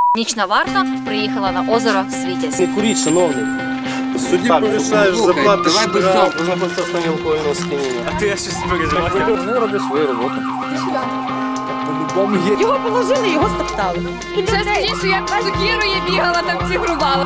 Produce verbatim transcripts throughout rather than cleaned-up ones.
Нічна варта приїхала на озеро Світязь. Не куріть, шановний. Судді повішаєш, заплатиш штраф. Ви знаходиться в стані алкогольного сп'яніння. А ти я щось переживаю. Вони роблять свою роботу. По-любому є. Його положили, його стоптали. Ще скажіть, що я по Зукіру я бігала, там всі грубали.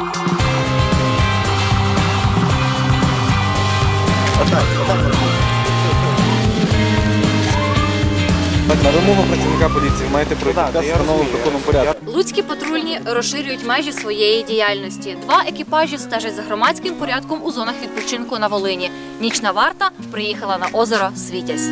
На вимогу працівника поліції маєте пройти тест, встановлений в законному порядку. Луцькі патрульні розширюють межі своєї діяльності. Два екіпажі стежать за громадським порядком у зонах відпочинку на Волині. Нічна варта приїхала на озеро Світязь.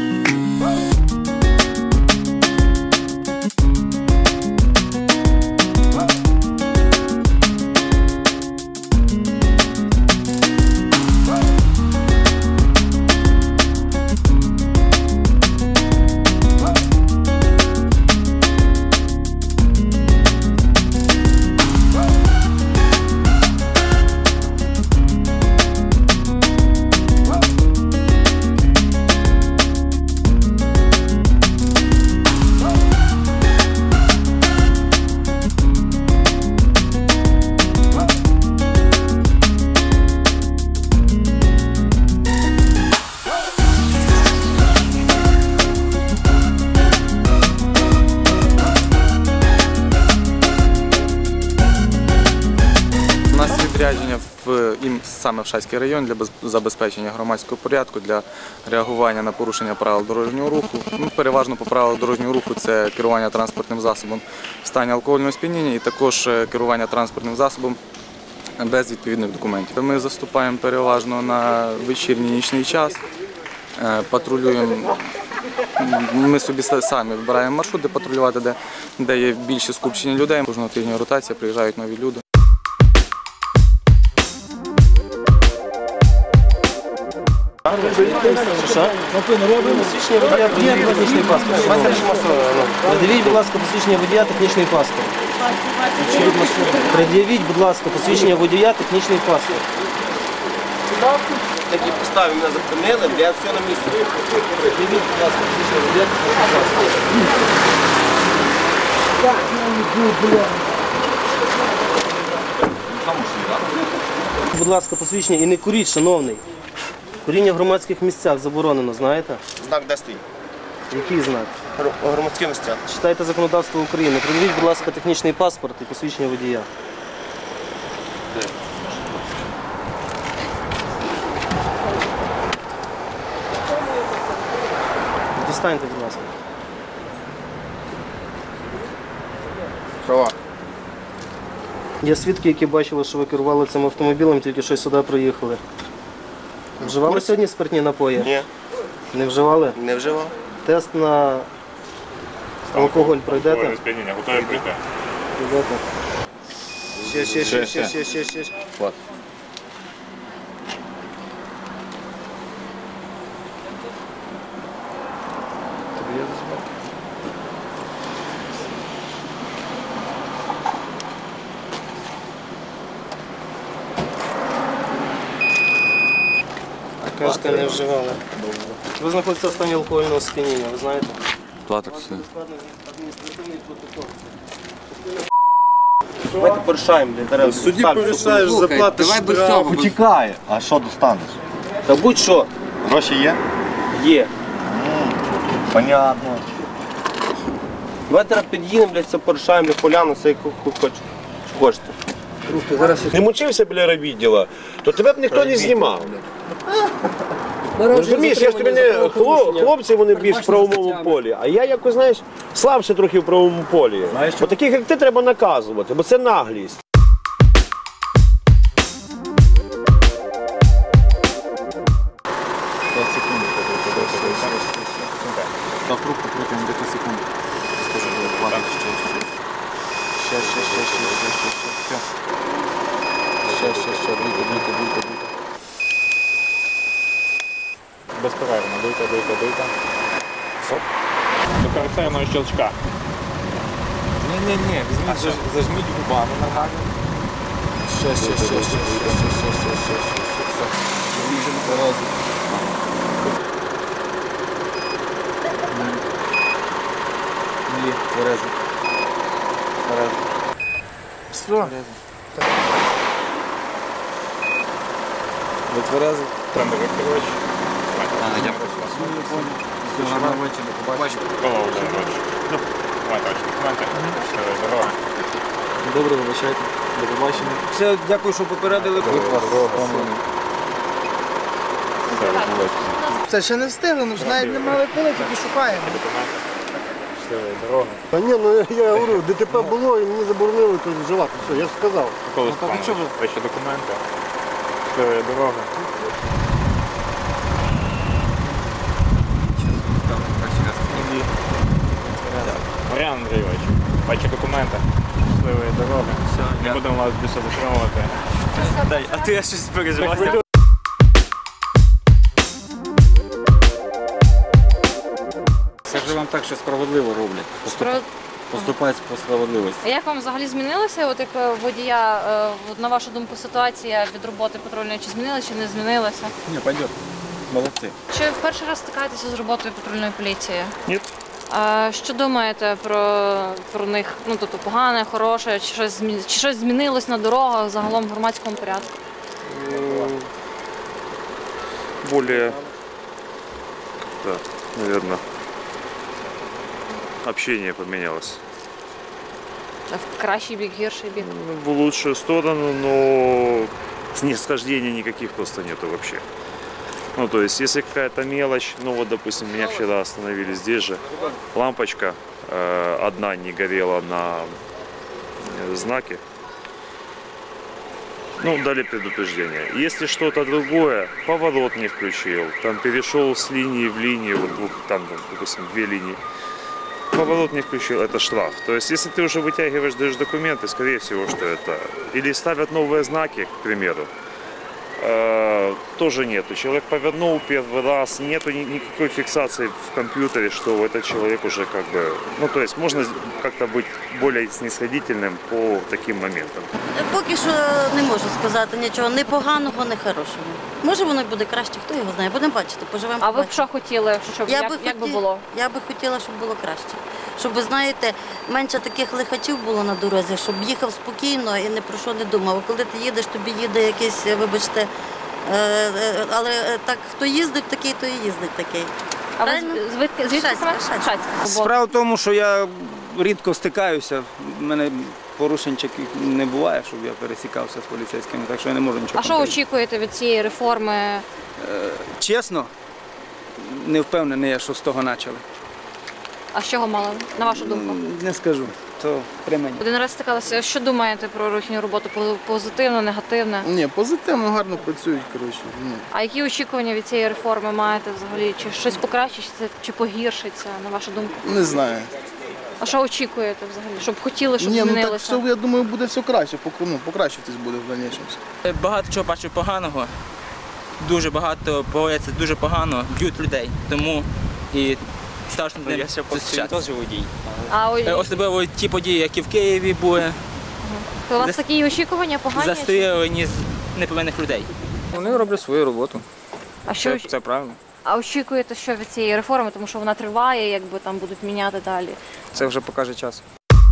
Відрядження в ім саме в Шацький район для забезпечення громадського порядку, для реагування на порушення правил дорожнього руху. Ну, переважно по правилах дорожнього руху це керування транспортним засобом в стані алкогольного сп'яніння і також керування транспортним засобом без відповідних документів. Ми заступаємо переважно на вечірній нічний час, патрулюємо. Ми собі самі вибираємо маршрут, де патрулювати, де, де є більше скупчення людей. Кожного тижня ротація, приїжджають нові люди. Посвідчення водія, пред'явіть технічний паспорт. Пред'явіть, будь ласка, посвідчення водія, технічний паспорт. Пред'явіть, будь ласка, посвідчення водія, технічний паспорт. Такі постави мене зупинили, де все на місці. Пред'явіть, будь ласка, посвідчення водія, технічний паспорт. Будь ласка, посвідчення і не куріть, шановний. Куріння в громадських місцях заборонено, знаєте? Знак де стоїть? Який знак? Громадські місця. Читайте законодавство України. Пред'явіть, будь ласка, технічний паспорт і посвідчення водія. Де? Дістаньте, будь ласка. Права. Є свідки, які бачили, що ви керували цим автомобілем, тільки що сюди проїхали. Вживали сьогодні спиртні напої? Ні. Не вживали? Не вживав. Тест на алкоголь пройдете? Сп'яніння, готові прийти. Пройдете. Ще, ще, ще, ще, ще, ще, ще. Вот. Кажете, не вживали. Ви знаходитеся в стані алкогольного сп'яніння, ви знаєте? Платок все. Адміністративний протокол. Давайте порішаємо. Судді повішаєш, заплатиш штраф. Утікає, а що достанеш? Та будь-що. Гроші є? Є. Понятно. Давайте зараз під'їдемо, блядь, це порішаємо, блядь, поляну, все як хочете. Що хочете. Не мучився біля райвідділа, то тебе б ніхто не знімав. Розумієш, я ж тобі не хлопці, вони більш в правовому полі, а я якось, знаєш, слабше трохи в правовому полі. Бо таких, як ти, треба наказувати, бо це наглість. п'ять секунд. Дав трубку, протягом десяти секунд. Скажу, платок ще. Ще, ще, ще, ще, ще, ще, ще. Ще, ще, ще, дуйте, дуйте, дуйте, дуйте. Безперервно, дуйте, дуйте, дуйте. До характерного щелчка. Ні-ні-ні, візьміть, зажміть губами нормально. Ще, ще, ще, ще, ще, ще, ще, ще, ще, ще, все. Віжимо дорозу. Ні, тверезо. Тверезо. Все. Ви тверезий? Тренди Вікторович. Все, гарного вечора, до побачення. Микола Володимирович. Давайте ваші документи. Щасливої дороги. Добре, вибачайте. До побачення. Все, дякую, що попередили. Це ще не встигли, ну ж навіть немає коли, тільки шукаємо. Документи. Щасливої дороги. Та ні, ну я говорю, ДТП було і мені заборонили тут вживати. Все, я ж сказав. Микола Степанович, ваші документи. Щасливої дороги. Мар'ян Андрійович, ваші документи. Щасливої дороги. Не будемо вас більше затримувати. А ти я щось переживав. Скажу вам так, що справедливо роблять. Про- Поступають по справедливості. А як вам взагалі змінилося, от як е, водія, е, от на вашу думку, ситуація від роботи патрульної, чи змінилася, чи не змінилася? Ні, пойдет. Молодці. Чи в перший раз стикаєтеся з роботою патрульної поліції? Ні. А що думаєте про, про них? Ну, тобто погане, хороше, чи щось, змі- чи щось змінилось на дорогах, загалом в громадському порядку? Более, да, наверное, общение поменялось. В кращий бік, гірший бік? В лучшую сторону, но снисхождения никаких просто нету вообще. Ну, то есть, если какая-то мелочь, ну вот, допустим, меня вчера остановили здесь же, лампочка э, одна не горела на э, знаке, ну, дали предупреждение. Если что-то другое, поворот не включил, там перешел с линии в линию, вот двух, там, допустим, две линии, поворот не включил, это штраф. То есть, если ты уже вытягиваешь, даешь документы, скорее всего, что это... Или ставят новые знаки, к примеру, э, тоже нету. Человек повернул первый раз, нету ни- никакой фиксации в компьютере, что этот человек уже как бы... Ну, то есть, можно как-то быть более снисходительным по таким моментам. Поки що не можу сказати нічого, ні поганого, ні хорошого. Може воно й буде краще, хто його знає, будемо бачити, поживемо. А ви б побачимо. що хотіли, щоб Я як, би як би хоті- було? Я би хотіла, щоб було краще. Щоб, ви знаєте, менше таких лихачів було на дорозі, щоб їхав спокійно і ні про що не думав. А коли ти їдеш, тобі їде якийсь, вибачте, е, е, але е, так, хто їздить такий, то і їздить такий. А ви Правильно? з- звідки звідки Шацька, саме? Шацька. Шацька. Справа в тому, що я рідко стикаюся. У мене порушень таких не буває, щоб я пересікався з поліцейськими, так що я не можу нічого. А що повторити. очікуєте від цієї реформи? Чесно, не впевнений я, що з того почали. А з чого мало, на вашу думку? Не скажу, то при мені. Один раз стикалися. Що думаєте про їхню роботу? По- Позитивно, негативне? Ні, позитивно, гарно працюють, коротше. Ну, А які очікування від цієї реформи маєте взагалі? Чи щось покращиться, чи погіршиться, на вашу думку? не знаю. А що очікуєте взагалі? Щоб хотіли, щоб Ні, ну так змінилося? все, я думаю, буде все краще, пок- ну, покращитись буде в дальнішому. Багато чого бачу поганого, дуже багато поводяться дуже погано, б'ють людей, тому і страшно з ним зустрічатися. А ой, Е, Особливо ті події, які в Києві були, у вас зас- такі очікування погані? застрілені з неповинних людей. Вони роблять свою роботу. А що оч- Це правильно. а очікуєте, що від цієї реформи, тому що вона триває, якби там будуть міняти далі? Це вже покаже час.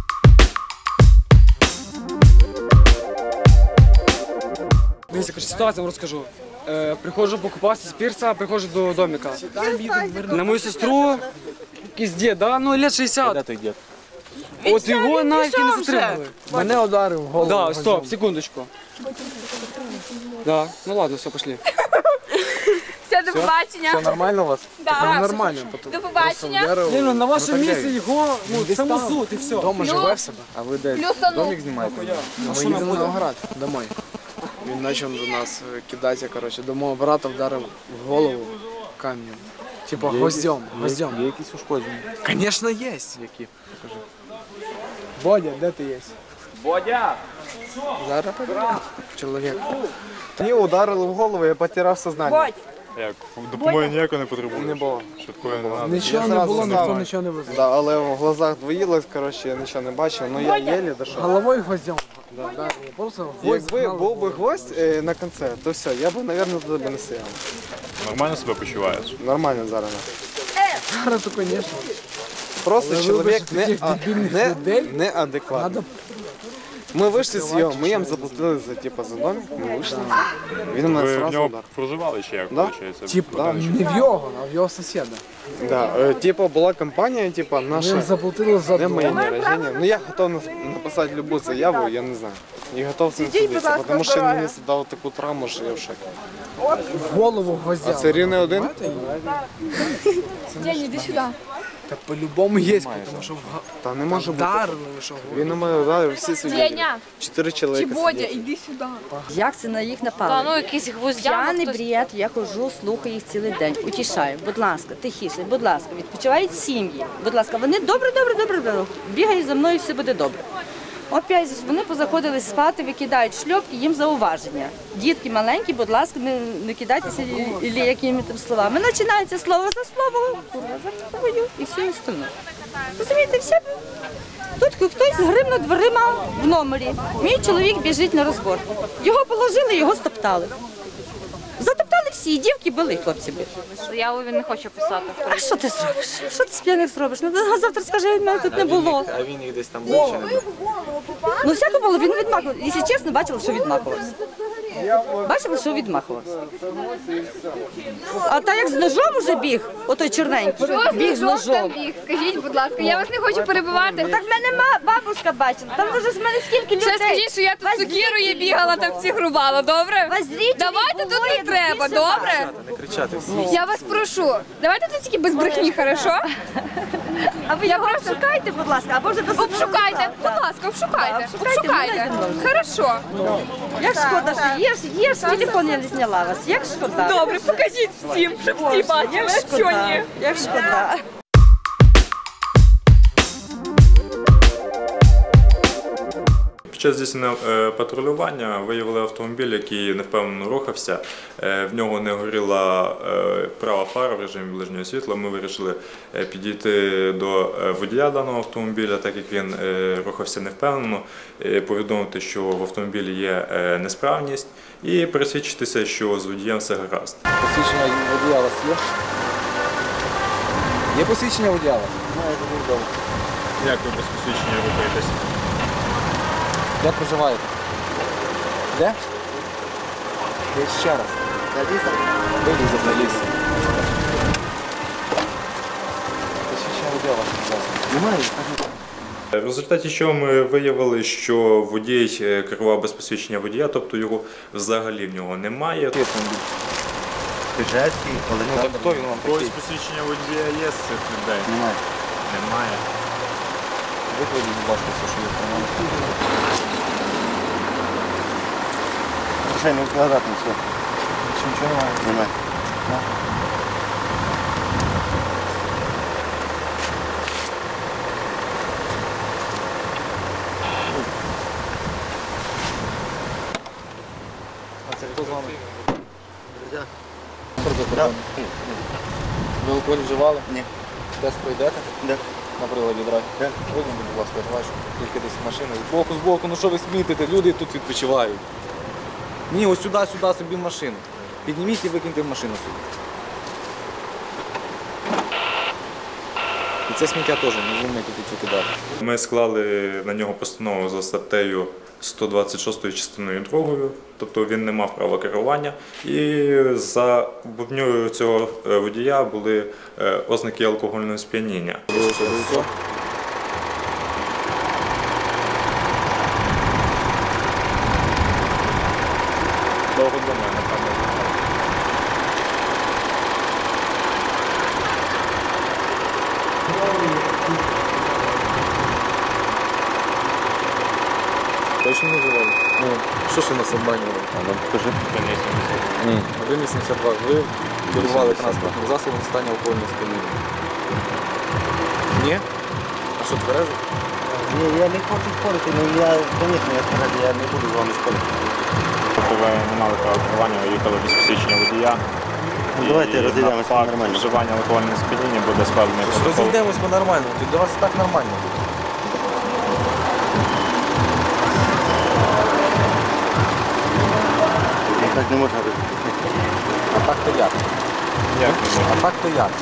Дивіться, яка ситуація, вам розкажу. Е, приходжу покупатися з пірса, приходжу до домика. На мою сестру, якийсь дід, да? Ну, лет шістдесят. Де той дід? От його навіть і не затримали. Мене ударив в голову. Да, стоп, секундочку. Да, ну ладно, все, пошли. Все, до побачення. Все нормально у вас? Ну, нормально. До побачення. Ні, ну на вашому місці його, ну, самосуд і все. Дома живе в себе. А ви де? Плюсану. Домик знімаєте? Ми їдемо на Новоград, домой. Він почав до нас кидатися, коротше, до мого брата вдарив в голову камнем. Типа гвоздем, гвоздем. Є якісь ушкодження? Конечно, є. Які? Покажи. Бодя, де ти є? Бодя! Зараз подивимось. Чоловік. Мені ударили в голову, я потеряв сознання. Як? Допомоги ніякої не потребуєш? Не було. Швидкої не треба. Нічого не було, ніхто нічого не визнав. Да, але в глазах двоїлось, коротше, я нічого не бачив, ну я єлі дійшов. Головою гвоздем. Да, да. Просто гвоздь. Якби був би гвоздь е, на кінці, то все, я б, мабуть, до тебе не стояв. Нормально себе почуваєш? Нормально зараз. Зараз то, звісно. Просто Але чоловік вибачте, не, таких а, дебільних не, людей неадекватний. Надо Ми вийшли з його, ми їм заплатили за, типу, за домик, ми вийшли. Він у мене Ви в зразу нього удар. проживали чи як, Да? виходить? Типу, да, не в його, а в його сусіда. Да, е, типу, була компанія, типу, наша... Ми заплатили за не моє дом. день рождения. Ну, я готов нап- написати любу заяву, я не знаю. І готов цим Ідіть, будь судитися, ласка, тому що він здоров'я. мені дав таку травму, що я в шокі. В голову гвоздя. А це рівний один? День, іди сюди. Та по-любому є, тому що... Та не може бути. Він на мене ударив, всі сиділи. Деня. Чотири чоловіка Бодя, сидять. іди сюди. Як це на їх напали? Та ну якісь гвоздями. П'яний хтось- бред, я хожу, слухаю їх цілий день. Утішаю, будь ласка, тихіше, будь ласка, відпочивають сім'ї. Будь ласка, вони добре, добре, добре, добре. Бігають за мною, все буде добре. Опять вони позаходили спати, викидають шльопки, їм зауваження. Дітки маленькі, будь ласка, не, не кидайтеся і якими там словами. Починається слово за слово, курва за курвою і все остальне. Розумієте, все. Тут хтось гримнув дверима в номері. Мій чоловік біжить на розборку. Його положили, його стоптали. Затоптали всі, і дівки були, хлопці були. Заяву він не хоче писати. А що ти зробиш? Що ти з п'яних зробиш? Ну, завтра скажи, мене тут не було. А він їх десь там був чи не був? Ну, всяко було, він відмахувався. Якщо чесно, бачила, що відмахувався. Бачила, що відмахувався. А та як з ножом уже біг, отой чорненький, біг з ножом. Біг, скажіть, будь ласка, я вас не хочу перебивати. Так в мене ма- бабушка бачила, там вже з мене скільки людей. Ще скажіть, що я тут з сокирою бігала, так всіх рубала, добре? Давайте тут не треба, добре? Не кричати всі. Я вас прошу, давайте тут тільки без брехні, хорошо? А ви його обшукайте, будь ласка, або вже до Обшукайте, будь ласка, обшукайте, обшукайте. Хорошо. Як шкода, що є, ж- є ж телефон, я не зняла вас. Як шкода. Добре, покажіть всім, щоб всі бачили, Як що шкода. ні. Як шкода. Під час здійснення е, патрулювання виявили автомобіль, який невпевнено рухався. Е, В нього не горіла е, права фара в режимі ближнього світла. Ми вирішили е, підійти до е, водія даного автомобіля, так як він е, рухався невпевнено, е, повідомити, що в автомобілі є е, несправність, і пересвідчитися, що з водієм все гаразд. Посвідчення водія у вас є? Є посвідчення водія у вас? Як ви без посвідчення рухаєтесь? Де проживаєте? Де? Де ще раз? Вилізав на ліс. Посвідчення водія у вас, будь ласка. Немає? В результаті чого ми виявили, що водій е, керував без посвідчення водія, тобто його взагалі в нього немає. Піжецький, Олександр. Хто він вам Ось такий? посвідчення водія є з цих людей? Немає. Немає. Викладіть, будь ласка, все, що є про мене. Ще не вкладати все. Чи нічого немає? Немає. А це хто з вами? Хто за кордоном? Ви алкоголь вживали? Ні. Тест пройдете? Де? На приладі драйв. Вийдіть, будь ласка, я бачу. Тільки десь машина. Збоку, збоку, ну що ви смітите? Люди тут відпочивають. Ні, ось сюди, сюди собі в машину. Підніміть і викиньте в машину собі. І це сміття теж, не вмійте тут викидати. Ми склали на нього постанову за статтею сто двадцять шостою частиною другою, тобто він не мав права керування. І за бубньою цього е, водія були е, ознаки алкогольного сп'яніння. Довго думаю, напевно. Точно не вживали? Ну, що ж ви нас обманювали? А нам покажи. один вісімдесят два. Ви керували транспортним засобом в стані алкогольного сп'яніння. Ні? А що, тверезо? Ні, я не хочу спорити, але я, звісно, я тверезо, я не буду з вами спорити. Тобто ви не мали права керування, ви їхали без посвідчення водія. Ну, давайте І розійдемося на факт нормально. вживання алкогольного сп'яніння буде складений протокол. Розійдемось по-нормальному, ти для вас і так нормально. Так не можна робити. А так то як? Як не можна? А так то як?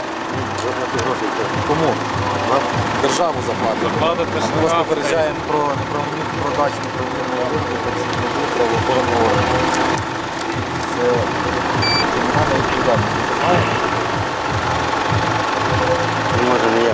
Кому? Державу заплатити. Заплатити А ми вас штраф. попереджаємо про неправомірну продачу неправомірного вигляду працівнику правоохоронного органу. Це кримінальна відповідальність. Не може ніяк.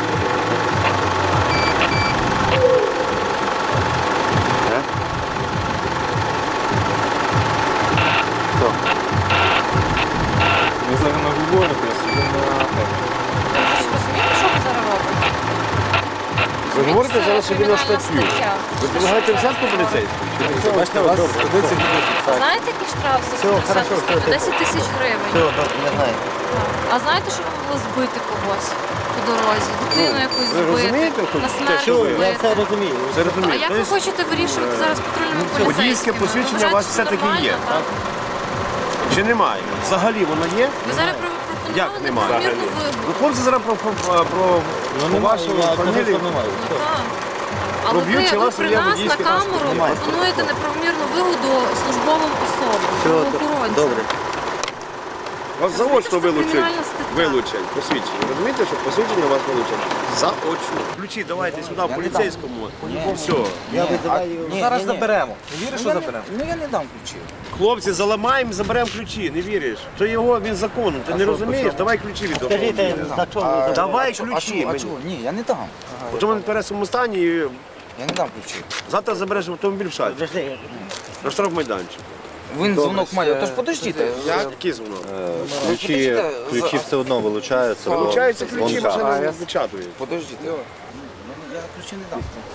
Ви зараз не говорите, а собі на Розумієте, що ви зараз робите? Ви говорите зараз собі на статтю. Ви предлагаєте взятку поліцейську? Бачите, у вас складеться А знаєте, який штраф за сто десять тисяч гривень? Все, добре, я знаю. А знаєте, що ви могли збити когось по дорозі? Дитину якусь ви розумієте, збити, хоч на те, смерть що ви- Я збити. все розумію. Все А розумію. як ви хочете вирішувати зараз патрульними поліцейськими? Водійське посвідчення у вас Ви все-таки вважаєте, є, це так? нормально, Чи немає? Взагалі воно є? Ви зараз про- Як пропонували немає? неправомірну вигоду. Ну, хлопці зараз про, про, про, про вашу фамілію. Так. Але ви, Проб'ють, чи ви вас при є нас на водійський камеру паспорт? Немає. пропонуєте неправомірну вигоду службовим особам, правоохоронцям. Добре. Вас заочно вилучать. кримінальна стаття. Вилучать посвідчення. Розумієте, що посвідчення вас вилучать? Заочно. Ключі давайте сюди, в поліцейському. Все. Я визиваю. Зараз заберемо. Не віриш, що заберемо? Ну я не дам ключі. Хлопці, заламаємо, заберемо ключі. Не віриш? То його, він законний. Ти не розумієш? Давай ключі від Скажіть, за чого ви заберете? Давай А чого? ключі А мені. чого? Ні, я не дам. От у мене в пересому стані і Я не дам ключі. завтра забереш автомобіль в шаді. На штрафмайданчик. Він дзвонок має. Тож подождіть. Я... Який дзвонок? Ключі, ключі все одно вилучаються. бо Вилучаються ключі, дзвонка. машина не запечатує. Подождіть. Я ключі не дам.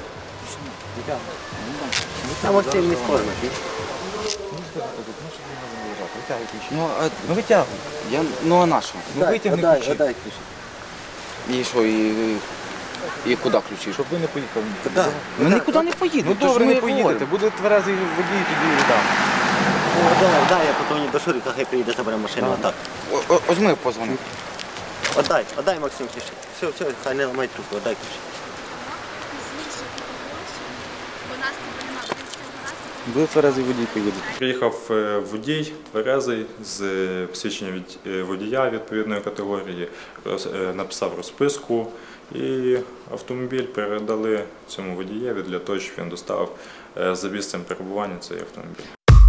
А Максим не спорно. Ну, а... Ну витягуй. Я... ну а на що? Ну витягни Отдай, ключі. отдай ключі. І що, і... І куди ключі? Щоб ви не поїхали. Да. Ми нікуди не поїдемо. Ну добре, не поїдете. Буде тверезий водій, тоді віддам. О, давай, дай, я позвоню до Шурика, хай приїде, забере машину. Отак. О- о- Ось ми позвонимо. Отдай, отдай, Максим, ключі. Все, все, хай не ламай трубку, отдай ключі. Буде тверезий водій, поїде. Приїхав е, водій тверезий з е, посвідченням від е, водія відповідної категорії, роз- е, написав розписку і автомобіль передали цьому водієві для того, щоб він доставив е, за місцем перебування цей автомобіль.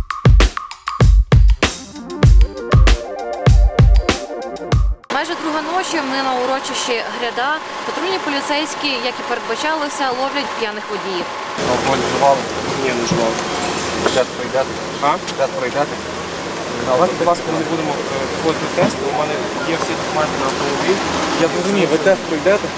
Майже друга ночі ми на урочищі Гряда. Патрульні поліцейські, як і передбачалося, ловлять п'яних водіїв. Алкоголь вживали? Ні, не жував. Зараз пройдете? А? Зараз пройдете? Давайте, будь ласка, ми будемо проходити тест. У мене є всі документи на автомобіль. Я зрозумів, ви тест пройдете?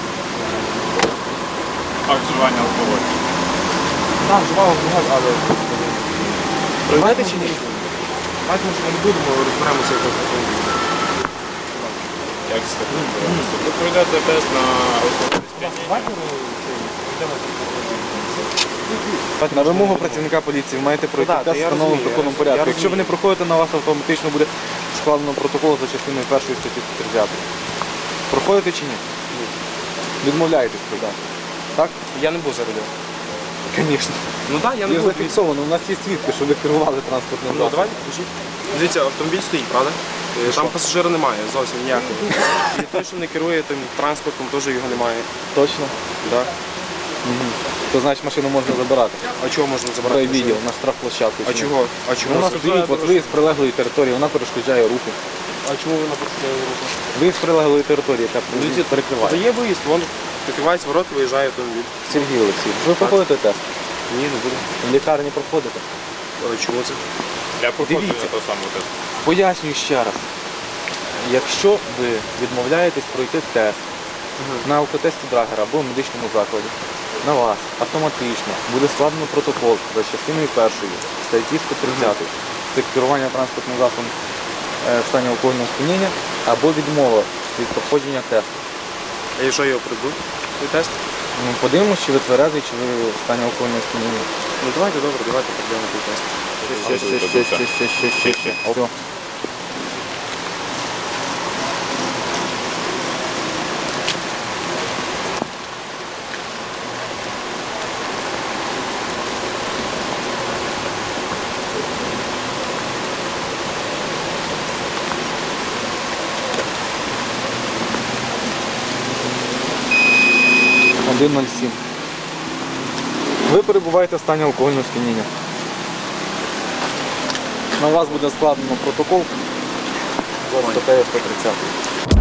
А вживання алкоголю? Так, вживав алкоголь, але... Пройдете чи ні? Давайте, може, ми не будемо, розберемося якось автомобіль. Як це? Ви пройдете тест на алкоголь. На вимогу працівника поліції ви маєте пройти Ну, так, тест я встановленим розумію, законом я порядку. розумію. Якщо ви не проходите, на вас автоматично буде складено протокол за частиною першої статті сто тридцять. Проходите чи ні? Відмовляєтесь пройти. Так? Я не був за рулем. Звісно. Ну так, я не Є був. зафіксовано, у нас є свідки, що ви керували транспортним Ну, засобом. давайте покажіть. Дивіться, автомобіль стоїть, правда? Е, Там пасажира немає, зовсім ніякого. І той, що не керує тим транспортом, теж його немає. Точно? Так. Угу. То значить машину можна забирати. А чого можна забрати? Забирай машину? відео на штрафплощадку. А чого? А чого? Вона стоїть, от ви з прилеглої території, вона перешкоджає руху. А чому вона перешкоджає руку? Ви з прилеглої території, яка Дивіться, перекриває. Та є виїзд, вон відкривається ворот, виїжджає автомобіль. Сергій Олексійович, ви проходите тест? Ні, не буду. В лікарні проходите? А чого це? Я проходжу Дивіться. на той самий тест. Пояснюю ще раз. Якщо ви відмовляєтесь пройти тест на алкотесті Драгера або в медичному закладі, на вас автоматично буде складено протокол за частиною першої статті сто тридцять. Це керування транспортним засобом е, в стані алкогольного сп'яніння або відмова від проходження тесту. А якщо його прийдуть, той тест? Ну, подивимось, чи ви тверезий, чи ви в стані алкогольного сп'яніння. Ну давайте, добре, давайте подивимо той тест. Ще, ще, ще, ще, ще, ще, ще, ще. Все. один нуль сім. Ви перебуваєте в стані алкогольного сп'яніння. На вас буде складено протокол за статтею сто тридцять.